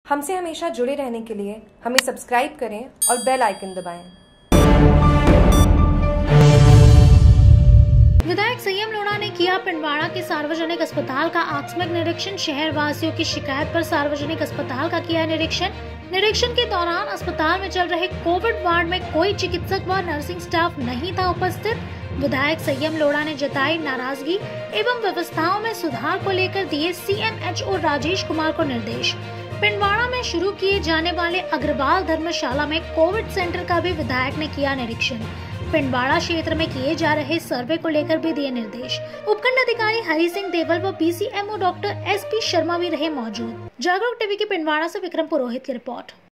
हमसे हमेशा जुड़े रहने के लिए हमें सब्सक्राइब करें और बेल आइकन दबाएं। विधायक संयम लोढ़ा ने किया पिंडवाड़ा के सार्वजनिक अस्पताल का आकस्मिक निरीक्षण। शहर वासियों की शिकायत पर सार्वजनिक अस्पताल का किया निरीक्षण के दौरान अस्पताल में चल रहे कोविड वार्ड में कोई चिकित्सक व नर्सिंग स्टाफ नहीं था उपस्थित। विधायक संयम लोढ़ा ने जताई नाराजगी एवं व्यवस्थाओं में सुधार को लेकर दिए CMHO राजेश कुमार को निर्देश। पिंडवाड़ा में शुरू किए जाने वाले अग्रवाल धर्मशाला में कोविड सेंटर का भी विधायक ने किया निरीक्षण। पिंडवाड़ा क्षेत्र में किए जा रहे सर्वे को लेकर भी दिए निर्देश। उपखंड अधिकारी हरि सिंह देवल व PCMO डॉक्टर SP शर्मा भी रहे मौजूद। जागरूक टीवी की पिंडवाड़ा से विक्रम पुरोहित की रिपोर्ट।